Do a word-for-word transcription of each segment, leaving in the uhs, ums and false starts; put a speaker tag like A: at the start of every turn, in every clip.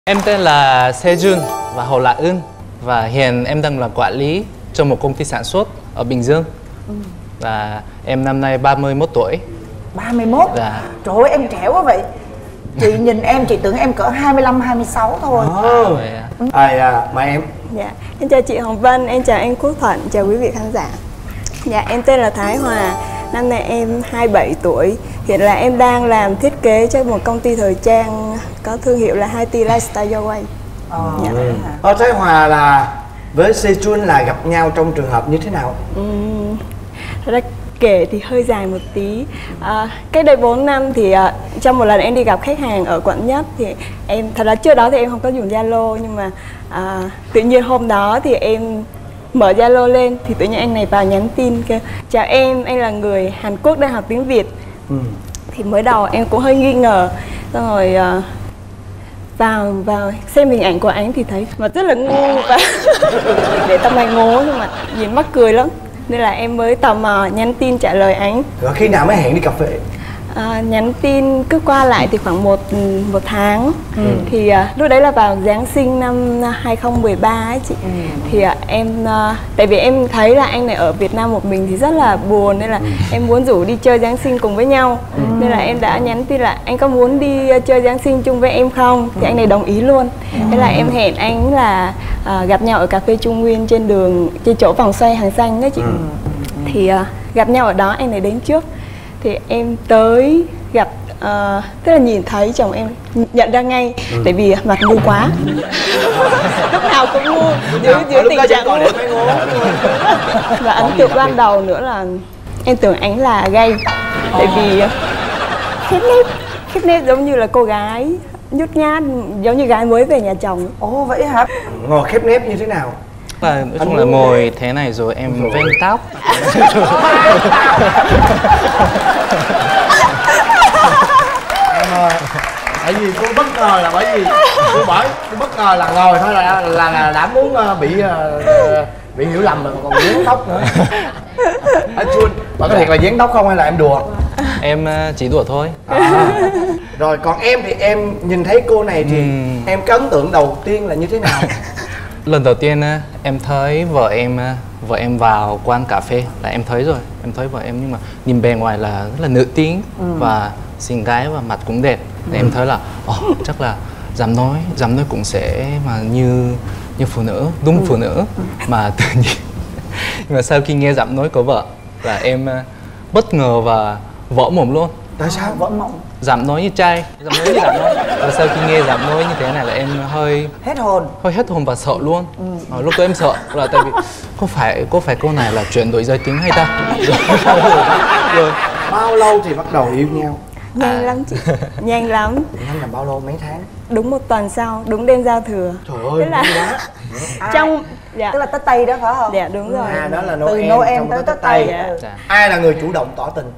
A: Em tên là Sejun và Hồ Lạ Ưn và hiện em đang là quản lý trong một công ty sản xuất ở Bình Dương. Ừ. Và em năm nay ba mươi mốt tuổi.
B: ba mươi mốt?
A: Dạ.
B: Trời ơi, em trẻ quá vậy. Chị nhìn em, chị tưởng em cỡ hai mươi lăm, hai mươi sáu thôi.
C: Oh. À, à, mời em.
D: Dạ, em chào chị Hồng Vân, em chào anh Quốc Thuận, chào quý vị khán giả. Dạ, em tên là Thái Hòa, năm nay em hai mươi bảy tuổi. Hiện là em đang làm thiết kế cho một công ty thời trang có thương hiệu là hai T Lifestyle Your Way.
B: Ờ,
D: dạ.
C: Ờ, Thái Hòa là với Sejun là gặp nhau trong trường hợp như thế nào?
D: Uhm, thật ra kể thì hơi dài một tí. À, cách đây bốn năm thì à, trong một lần em đi gặp khách hàng ở quận Nhất thì em, thật ra trước đó thì em không có dùng Zalo, nhưng mà à, tự nhiên hôm đó thì em mở Zalo lên thì tự nhiên anh này vào nhắn tin kêu: chào em, anh là người Hàn Quốc đang học tiếng Việt. Ừ. Thì mới đầu em cũng hơi nghi ngờ, xong rồi uh, vào vào xem hình ảnh của anh thì thấy mà rất là ngu và để tâm này ngố, nhưng mà nhìn mắc cười lắm, nên là em mới tò mò nhắn tin trả lời anh.
C: Rồi khi nào mới hẹn đi cà phê?
D: À, nhắn tin cứ qua lại thì khoảng một một tháng. Ừ. Thì à, lúc đấy là vào Giáng sinh năm hai không một ba ấy chị. Ừ. Thì à, em à, tại vì em thấy là anh này ở Việt Nam một mình thì rất là buồn, nên là ừ. em muốn rủ đi chơi Giáng sinh cùng với nhau. Ừ. Nên là em đã nhắn tin là anh có muốn đi chơi Giáng sinh chung với em không? Thì anh này đồng ý luôn. Ừ. Thế là em hẹn anh là à, gặp nhau ở cà phê Trung Nguyên trên đường, trên chỗ vòng xoay Hàng Xanh đấy chị. Ừ. Thì à, gặp nhau ở đó, anh này đến trước. Thì em tới gặp, uh, tức là nhìn thấy chồng em nhận ra ngay. Ừ. Tại vì mặt ngu quá. Lúc nào cũng ngu, dưới, dưới tình trạng ngu. Và ấn tượng ban đầu nữa là em tưởng anh là gay. Tại vì khép nép, khép nép giống như là cô gái nhút nhát, giống như gái mới về nhà chồng.
B: Ồ vậy hả?
C: Ngồi khép nép như thế nào?
A: Là, nói chung là ngồi thế này rồi em ven tóc.
C: Em ơi, tại vì cô bất ngờ là bởi vì cô bởi cô bất ngờ là ngồi thôi là là, là đã muốn bị uh, bị hiểu lầm rồi, còn dán tóc nữa. Anh Jun, bạn có thiệt là dán tóc không hay là em đùa?
A: Em uh, chỉ đùa thôi.
C: À. Rồi còn em thì em nhìn thấy cô này thì uhm. em cái ấn tượng đầu tiên là như thế nào?
A: Lần đầu tiên em thấy vợ em vợ em vào quán cà phê là em thấy rồi, em thấy vợ em, nhưng mà nhìn bề ngoài là rất là nữ tính. Ừ. Và xinh gái và mặt cũng đẹp. Ừ. Em thấy là oh, chắc là dám nói dám nói cũng sẽ mà như như phụ nữ, đúng. Ừ. Phụ nữ. Ừ. Mà tự nhiên nhưng mà sau khi nghe dám nói của vợ là em bất ngờ và vỡ mồm luôn.
C: Tại sao vỡ mồm?
A: Dám nói như trai, dám nói như dám nói. Và sau khi nghe dám nói như thế này là em hơi
B: hết hồn,
A: hơi hết hồn và sợ luôn. Ừ. À, lúc đó em sợ là tại vì có phải có phải cô này là chuyển đổi giới tính hay ta? Rồi,
C: rồi bao lâu thì bắt đầu yêu nhau?
D: Nhanh à. lắm chị, nhanh lắm.
C: Nhanh là bao lâu, mấy tháng?
D: Đúng một tuần sau, đúng đêm giao thừa.
C: Trời ơi, là
D: trong dạ.
B: Tức là Tết Tây đó phải không?
D: Dạ đúng rồi.
C: À, đó là Noel,
B: từ Noel tới Tết Tây.
D: Dạ.
C: Dạ. Ai là người chủ động tỏ tình?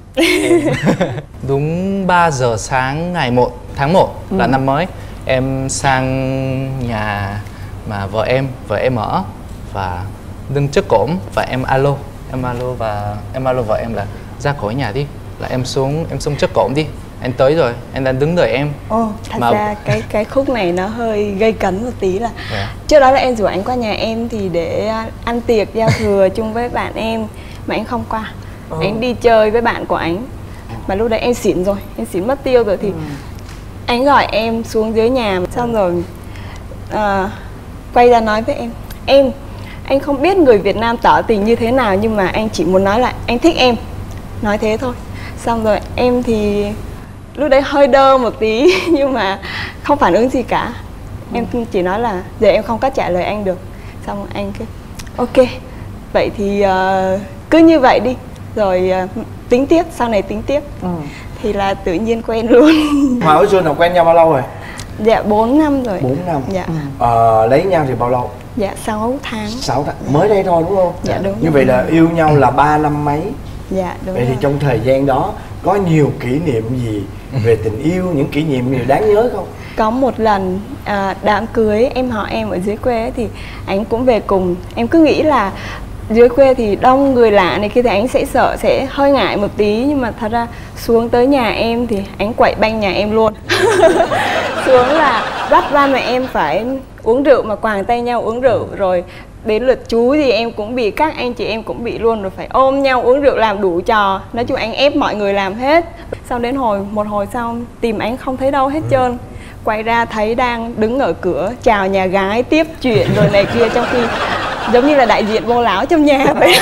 A: Đúng ba giờ sáng ngày một tháng một ừ. là năm mới, em sang nhà mà vợ em vợ em ở và đứng trước cổng và em alo em alo và em alo vợ em là ra khỏi nhà đi, là em xuống em xuống trước cổng đi, anh tới rồi, anh đang đứng đợi em.
D: Ồ, thật mà... ra cái cái khúc này nó hơi gây cấn một tí là yeah. Trước đó là em rủ anh qua nhà em thì để ăn tiệc giao thừa chung với bạn em, mà anh không qua. Ừ. Anh đi chơi với bạn của anh. Mà lúc đấy em xỉn rồi, em xỉn mất tiêu rồi thì ừ. anh gọi em xuống dưới nhà, xong rồi uh, quay ra nói với em: em, anh không biết người Việt Nam tỏ tình như thế nào, nhưng mà anh chỉ muốn nói là anh thích em. Nói thế thôi. Xong rồi em thì lúc đấy hơi đơ một tí nhưng mà không phản ứng gì cả. Ừ. Em chỉ nói là giờ em không có trả lời anh được. Xong rồi anh cứ ok, vậy thì uh, cứ như vậy đi, rồi uh, tính tiếp, sau này tính tiếp. Ừ. Thì là tự nhiên quen luôn.
C: Mà ở Xuân là quen nhau bao lâu rồi?
D: Dạ bốn năm rồi.
C: bốn năm.
D: Dạ.
C: Ừ. Ờ, lấy nhau thì bao lâu?
D: Dạ sáu tháng.
C: sáu tháng, mới đây thôi đúng không?
D: Dạ đúng.
C: Như vậy là yêu nhau là ba năm mấy.
D: Dạ đúng.
C: Vậy
D: rồi.
C: thì trong thời gian đó có nhiều kỷ niệm gì về tình yêu, những kỷ niệm gì đáng nhớ không?
D: Có một lần à, đám cưới em họ em ở dưới quê thì anh cũng về cùng. Em cứ nghĩ là dưới quê thì đông người lạ này kia thì anh sẽ sợ, sẽ hơi ngại một tí. Nhưng mà thật ra xuống tới nhà em thì anh quậy banh nhà em luôn. Xuống là bắt ba mẹ em phải uống rượu mà quàng tay nhau uống rượu, rồi đến lượt chú thì em cũng bị, các anh chị em cũng bị luôn, rồi phải ôm nhau uống rượu làm đủ trò. Nói chung anh ép mọi người làm hết. Sau đến hồi một hồi sau tìm anh không thấy đâu hết trơn, quay ra thấy đang đứng ở cửa chào nhà gái tiếp chuyện rồi này kia, trong khi giống như là đại diện vô lão trong nhà vậy.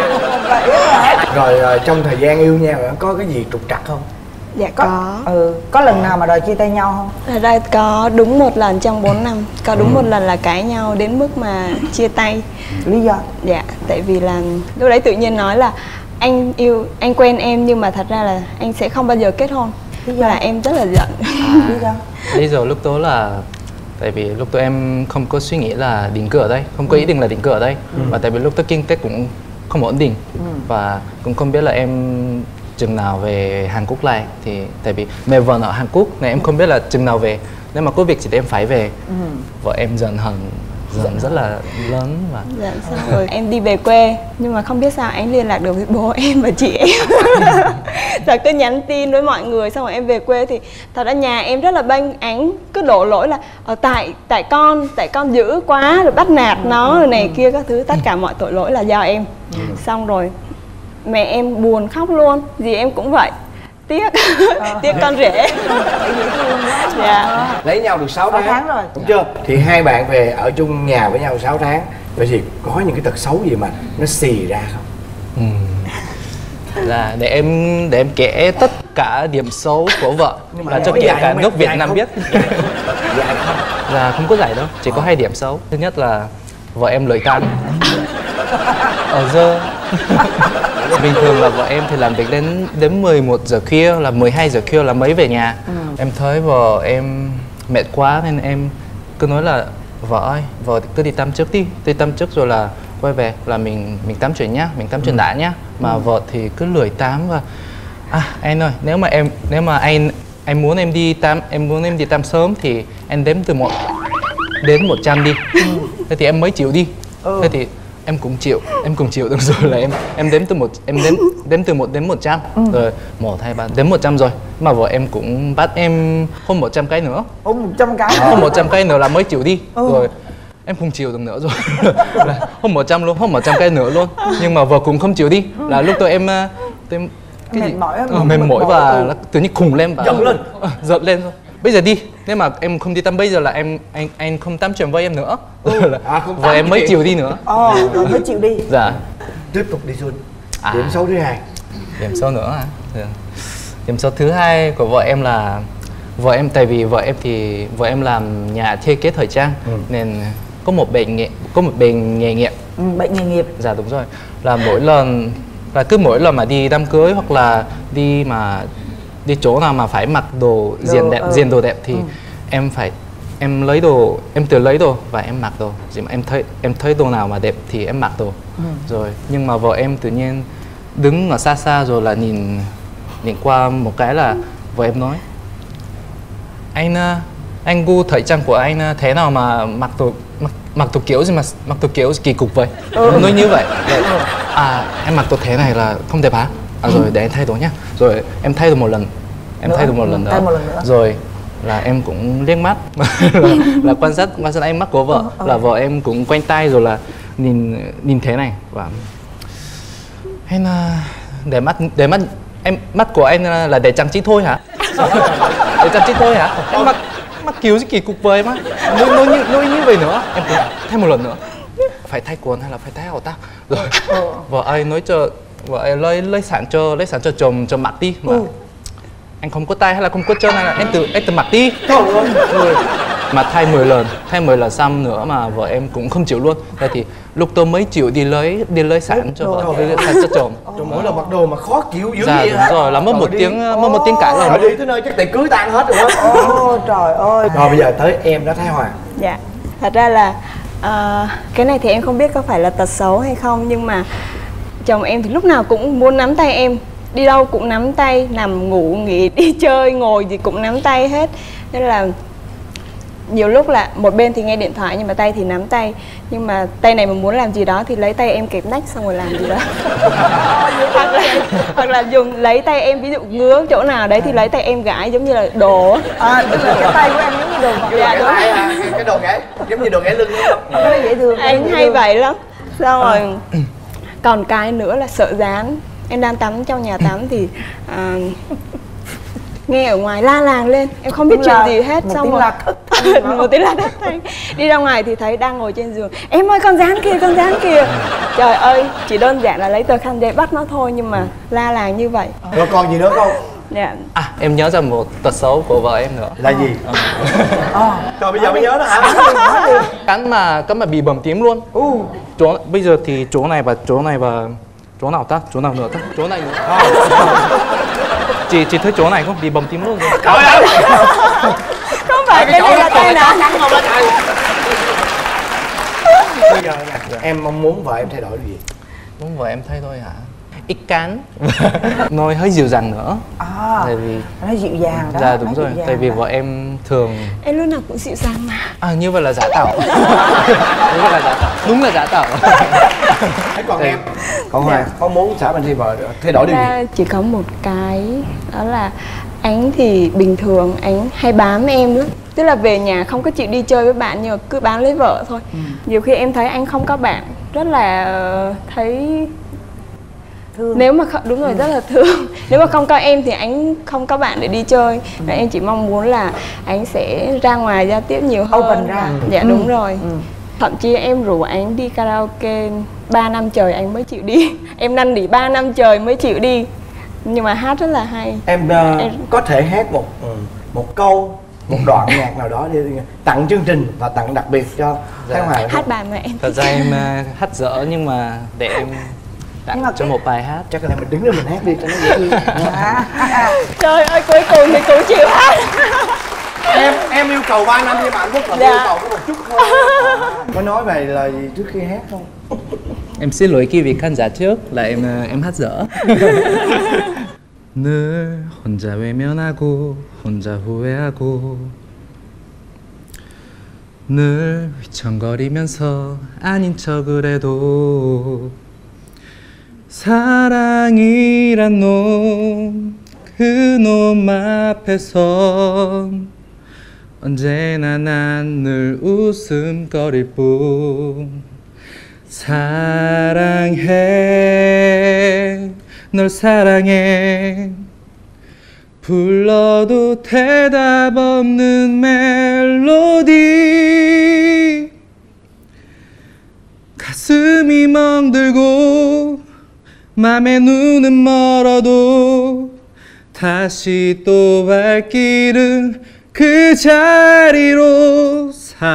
C: Rồi, rồi trong thời gian yêu nhau có cái gì trục trặc không?
D: Dạ có. có.
B: Ừ, có lần nào mà đòi chia tay nhau không?
D: Thật ra có đúng một lần trong bốn năm. Có đúng ừ. một lần là cãi nhau đến mức mà chia tay.
B: Lý do?
D: Dạ, tại vì là lúc đấy tự nhiên nói là anh yêu, anh quen em nhưng mà thật ra là anh sẽ không bao giờ kết hôn. Lý do? Là em rất là giận.
A: À, lý do? Lý do lúc đó là tại vì lúc đó em không có suy nghĩ là định cư ở đây, không có ý định là định cư ở đây. Ừ. Và tại vì lúc đó kinh tế cũng không ổn định. Ừ. Và cũng không biết là em chừng nào về Hàn Quốc lại, thì tại vì mẹ vợ ở Hàn Quốc này em không biết là chừng nào về, nếu mà có việc thì em phải về. Ừ. Vợ em giận hẳn, giận rất là lớn và
D: dạ, xong rồi em đi về quê nhưng mà không biết sao anh liên lạc được với bố em và chị em. Rồi cứ nhắn tin với mọi người, xong rồi em về quê thì thật ra nhà em rất là bênh, anh cứ đổ lỗi là ở tại tại con tại con dữ quá rồi bắt nạt nó rồi này kia các thứ, tất cả mọi tội lỗi là do em. Ừ. Xong rồi mẹ em buồn khóc luôn, dì em cũng vậy, tiếc à. Tiếc con rể.
C: Dạ. Lấy nhau được sáu tháng, tháng rồi đúng chưa? Thì hai bạn về ở chung nhà với nhau sáu tháng, vậy thì có những cái tật xấu gì mà nó xì ra không?
A: Ừ. Là để em để em kể tất cả điểm xấu của vợ là cho kể cả nước Việt Nam biết.
C: Dài không?
A: Là không có giải đâu, chỉ có hai điểm xấu. Thứ nhất là vợ em lười tan, ở dơ. Bình thường là vợ em thì làm việc đến đến mười một giờ khuya, là mười hai giờ khuya là mới về nhà. Ừ. Em thấy vợ em mệt quá nên em cứ nói là vợ ơi, vợ cứ đi tắm trước đi, đi tắm trước rồi là quay về là mình mình tám chuyện nhá, mình tám chuyện đã nhá. Mà ừ. vợ thì cứ lười tắm và à anh ơi, nếu mà em nếu mà anh anh muốn em đi tắm, em muốn em đi tắm sớm thì anh đếm từ một đến một trăm đi. Ừ. Thế thì em mới chịu đi. Ừ. Thế thì em cũng chịu, em cũng chịu được rồi, là em em đếm từ một em đếm đếm từ một đến một trăm. Ừ. Rồi một hai ba đếm một trăm rồi, mà vợ em cũng bắt em hôn một trăm cái nữa.
B: Hôn một trăm cái.
A: Hôn một trăm cái nữa là mới chịu đi. Ừ. Rồi em không chịu được nữa rồi. Là hôn một trăm luôn, hôn một trăm cái nữa luôn. Nhưng mà vợ cũng không chịu đi. Là lúc tôi em tôi em
B: cái mệt mỏi,
A: ờ, mệt mỏi và ừ. tự nhiên khùng lên và
C: giận lên,
A: à, giận lên thôi. Bây giờ đi, nếu mà em không đi tắm bây giờ là em anh anh không tắm chuyện với em nữa. Ừ. Là à, và em mới chịu đi nữa.
B: Ờ, rồi mới chịu đi.
A: Dạ.
C: Tiếp tục đi Xuân. À. Điểm xấu thứ hai.
A: Điểm xấu nữa hả? À? Điểm xấu thứ hai của vợ em là vợ em, tại vì vợ em thì vợ em làm nhà thiết kế thời trang. Ừ. Nên có một bệnh nghề có một bệnh nghề nghiệp.
B: Ừ, bệnh nghề nghiệp.
A: Dạ đúng rồi. Là mỗi lần là cứ mỗi lần mà đi đám cưới hoặc là đi mà đi chỗ nào mà phải mặc đồ diện đẹp, ừ. diện đồ đẹp thì ừ. em phải em lấy đồ, em tự lấy đồ và em mặc đồ. Gì mà em thấy em thấy đồ nào mà đẹp thì em mặc đồ. Ừ. Rồi nhưng mà vợ em tự nhiên đứng ở xa xa rồi là nhìn nhìn qua một cái là vợ em nói anh anh gu thời trang của anh thế nào mà mặc đồ mặc, mặc đồ kiểu gì mà mặc đồ kiểu kỳ cục vậy. Ừ. Nói như vậy. Rồi, à em mặc đồ thế này là không đẹp hả? À, rồi để em thay đồ nhá. Rồi em thay đồ một lần, em nữa. thay đồ một lần nữa.
B: một lần nữa.
A: Rồi là em cũng liếc mắt là, là quan sát quan sát ánh mắt của vợ. Ừ, ừ. Là vợ em cũng quanh tay rồi là nhìn nhìn thế này và hay là để mắt để mắt em mắt của anh là để trang trí thôi hả? Để trang trí thôi hả? Em mặc mặc kiểu gì kỳ cục vời mà nói, nói, như, nói như vậy nữa. Em cũng thay một lần nữa, phải thay quần hay là phải thay áo ta. Rồi ừ. vợ anh nói cho vợ anh lấy lấy sẵn cho lấy sẵn cho chồng cho mặc đi mà. Ừ. Anh không có tay hay là không có chân hay là em tự em tự mặc đi. Rồi mà thay mười lần, thay mười lần xong nữa mà vợ em cũng không chịu luôn. Thế thì lúc tôi mới chịu đi lấy đi lấy sẵn cho vợ, đi lấy sẵn cho chồng.
C: Mỗi lần mặc đồ mà khó chịu dữ
A: dạ, vậy hả? Rồi là mất một tiếng mất một tiếng cãi rồi.
C: Đi tới nơi chắc tiệc cưới tan hết rồi đó.
B: Ôi trời ơi.
C: Rồi bây giờ tới em đó Thái Hòa.
D: Dạ. Thật ra là uh, cái này thì em không biết có phải là tật xấu hay không, nhưng mà chồng em thì lúc nào cũng muốn nắm tay em, đi đâu cũng nắm tay, nằm ngủ nghỉ đi chơi ngồi gì cũng nắm tay hết. Nên là nhiều lúc là một bên thì nghe điện thoại nhưng mà tay thì nắm tay, nhưng mà tay này mà muốn làm gì đó thì lấy tay em kẹp nách xong rồi làm gì đó. hoặc là hoặc là dùng lấy tay em, ví dụ ngứa chỗ nào đấy thì lấy tay em gãi giống như là đồ.
B: À, tức là cái tay của em giống như đồ vật.
D: Dạ, đúng.
C: À, cái đồ gãy giống như đồ gãy lưng đúng không?
B: Cái đó dễ thương.
D: Anh hay vậy lắm. Xong rồi còn cái nữa là sợ dán. Em đang tắm trong nhà tắm thì à, nghe ở ngoài la làng lên, em không biết
B: Đúng
D: chuyện
B: là
D: gì hết.
B: một
D: Xong
B: tiếng
D: rồi
B: la thất thanh.
D: một tiếng la thất thanh. Đi ra ngoài thì thấy đang ngồi trên giường, em ơi con dán kìa, con dán kìa. Trời ơi, chỉ đơn giản là lấy tờ khăn giấy bắt nó thôi nhưng mà la làng như vậy.
C: Rồi còn gì nữa không?
D: Dạ.
A: À, em nhớ ra một tật xấu của vợ em nữa.
C: Là gì?
B: Ờ.
C: Rồi bây giờ mới nhớ đó hả?
A: Cắn mà cắn mà bị bầm tím luôn.
B: U.
A: Chỗ bây giờ thì chỗ này và chỗ này và chỗ nào ta? Chỗ nào nữa ta? Chỗ này nữa. Chị chị thấy chỗ này không? Bị bầm tím luôn rồi.
C: Trời ơi!
D: Không phải cái này là tay nào.
C: Bây giờ nè, em mong muốn vợ em thay đổi gì?
A: Muốn vợ em thay thôi hả? Ít cắn. Nói hơi dịu dàng nữa.
B: À,
A: Tại vì
B: nó dịu dàng đó.
A: dạ đúng
B: nó
A: rồi,
B: dịu dàng
A: tại vì
B: đó.
A: vợ em thường
D: Em lúc nào cũng dịu dàng mà.
A: à như vậy là giả tạo. Đúng là giả tạo. Đúng là giả tạo.
C: Thế còn em? Còn Hoàng, mong muốn xã mình thay vợ thay đổi điều gì?
D: Ra chỉ có một cái, đó là anh thì bình thường anh hay bám em lắm. Tức là về nhà không có chịu đi chơi với bạn nhưng mà cứ bám lấy vợ thôi. Ừ. Nhiều khi em thấy anh không có bạn rất là uh, thấy
B: Thương.
D: Nếu mà không, đúng rồi, ừ. rất là thương. Nếu mà không có em thì anh không có bạn để đi chơi. Ừ. Và em chỉ mong muốn là anh sẽ ra ngoài giao tiếp nhiều hơn.
B: Open ra.
D: Ừ. Dạ đúng
B: ừ.
D: rồi. Ừ. Thậm chí em rủ anh đi karaoke ba năm trời anh mới chịu đi. Em năn nỉ ba năm trời mới chịu đi. Nhưng mà hát rất là hay.
C: Em, uh, em... có thể hát một một câu, một đoạn nhạc nào đó để tặng chương trình và tặng đặc biệt cho Thái Hoàng.
D: Hát bài mà em.
A: Thật ra em uh, hát dở nhưng mà để em tặng cho
B: cái...
A: một bài hát.
C: Chắc là mình đứng lên mình hát đi cho nó dễ thương.
D: Trời ơi, cuối cùng thì cũng chịu hát.
C: Em em yêu cầu ba năm nhưng mà anh Phúc là dạ. yêu cầu có một chút thôi. Có nói về lời gì trước khi hát không?
A: Em xin lỗi quý vị khán giả trước là em em hát dở. 늘 혼자 외면하고 혼자 후회하고 늘 휘청거리면서 아닌 척을 해도 사랑이란 놈 그 놈 앞에선 언제나 난 늘 웃음거릴 뿐 사랑해 널 사랑해 불러도 대답 없는 멜로디 가슴이 멍들고 맘에 눈은 멀어도 다시 또 발길은 그 자리로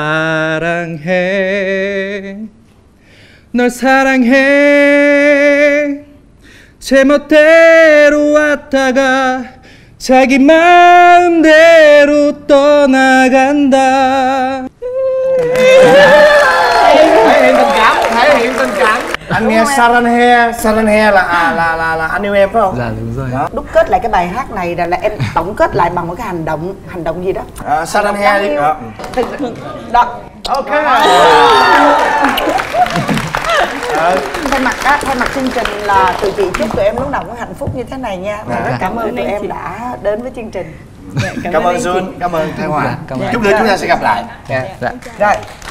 A: 사랑해 널 사랑해 제멋대로 왔다가 자기 마음대로 떠나간다.
C: Thể hiện tình cảm, thể hiện tình cảm. Anh nghe Saranhe, Saranhe là à, là là là anh yêu em phải không?
A: Dạ đúng rồi.
B: Đó. Đúc kết lại cái bài hát này là, là em tổng kết lại bằng một cái hành động hành động gì đó.
C: À, Saranhe đi. Đó.
B: Đó.
C: Ok.
B: Thay mặt á, thay mặt chương trình là tụi chị chúc tụi em lúc nào cũng hạnh phúc như thế này nha. Và rất cảm ơn tụi em đã đến với chương trình.
C: Cảm ơn Jun, cảm ơn Thái Hòa.
A: Cảm ơn.
C: Chút nữa chúng ta sẽ gặp lại.
A: Dạ.
B: Rồi.